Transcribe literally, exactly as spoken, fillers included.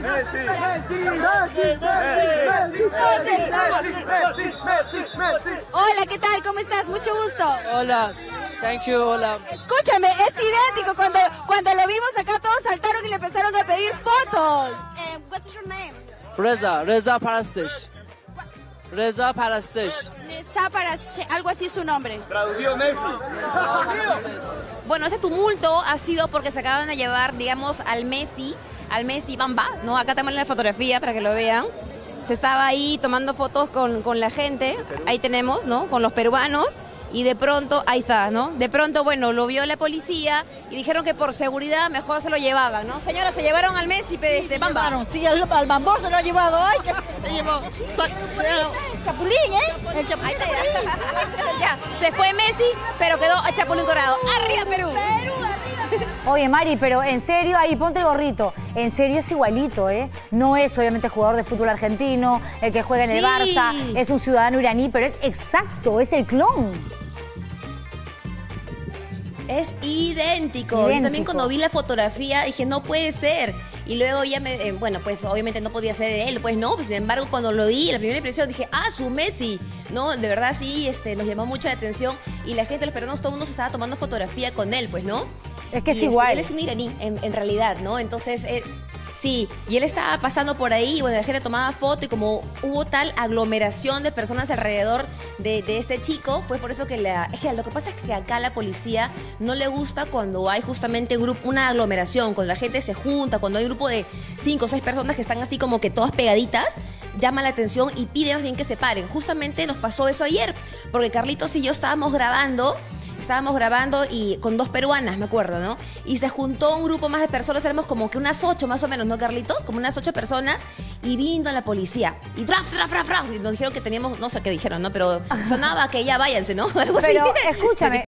Messi, Messi, Messi, Messi, Messi, Messi, Messi. Hola, ¿qué tal? ¿Cómo estás? Mucho gusto. Hola, thank you, hola. Escúchame, es idéntico. Cuando, cuando lo vimos acá, todos saltaron y le empezaron a pedir fotos. Eh, what's your name? Reza, Reza Parastish. Reza Parastish. Nesa para algo así su nombre. Traducido Messi. Bueno, ese tumulto ha sido porque se acaban de llevar, digamos, al Messi, al Messi Bamba, ¿no? Acá tenemos la fotografía para que lo vean. Se estaba ahí tomando fotos con, con la gente, ahí tenemos, ¿no? Con los peruanos. Y de pronto, ahí está, ¿no? De pronto, bueno, lo vio la policía y dijeron que por seguridad mejor se lo llevaban, ¿no? Señora, se llevaron al Messi, pero este, Bamba. Llevaron, sí, al, al Bambón se lo ha llevado. Ay, que se llevó. Sa- se- Chapulín, ¿eh? El Chapulín. Ahí está, ya. Ya, se fue Messi, pero quedó a Chapulín Colorado. ¡Arriba, Perú! Oye, Mari, pero en serio, ahí ponte el gorrito. En serio es igualito, ¿eh? No es obviamente jugador de fútbol argentino, el que juega en el Sí. Barça, es un ciudadano iraní, pero es exacto, es el clon. Es idéntico. Idéntico. Yo también cuando vi la fotografía dije, no puede ser. Y luego ya me, eh, bueno, pues obviamente no podía ser de él, pues no, pues sin embargo cuando lo vi, la primera impresión dije, ah, su Messi, ¿no? De verdad sí, este, nos llamó mucho la atención y la gente, los peruanos, todo el mundo se estaba tomando fotografía con él, pues, ¿no? Es que es Y, este, igual. él es un iraní, en, en realidad, ¿no? Entonces, eh, sí, y él estaba pasando por ahí, y bueno, la gente tomaba foto y como hubo tal aglomeración de personas alrededor de, de este chico, fue por eso que la, es que lo que pasa es que acá a la policía no le gusta cuando hay justamente grupo, una aglomeración, cuando la gente se junta, cuando hay un grupo de cinco o seis personas que están así como que todas pegaditas, llama la atención y pide más bien que se paren. Justamente nos pasó eso ayer, porque Carlitos y yo estábamos grabando Estábamos grabando y con dos peruanas, me acuerdo, ¿no? Y se juntó un grupo más de personas, éramos como que unas ocho más o menos, ¿no, Carlitos? Como unas ocho personas y vino la policía. Y tra, tra, tra, tra, y nos dijeron que teníamos, no sé qué dijeron, ¿no? Pero sonaba que ya váyanse, ¿no? Algo así. Pero escúchame,